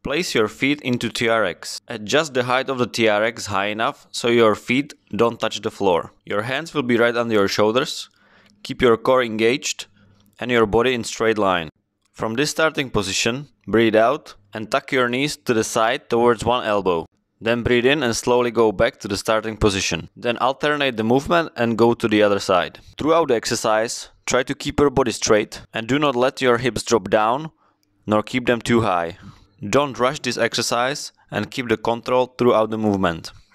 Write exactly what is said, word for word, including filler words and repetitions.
Place your feet into T R X. Adjust the height of the T R X high enough so your feet don't touch the floor. Your hands will be right under your shoulders. Keep your core engaged and your body in straight line. From this starting position, breathe out and tuck your knees to the side towards one elbow. Then breathe in and slowly go back to the starting position. Then alternate the movement and go to the other side. Throughout the exercise, try to keep your body straight and do not let your hips drop down nor keep them too high. Don't rush this exercise and keep the control throughout the movement.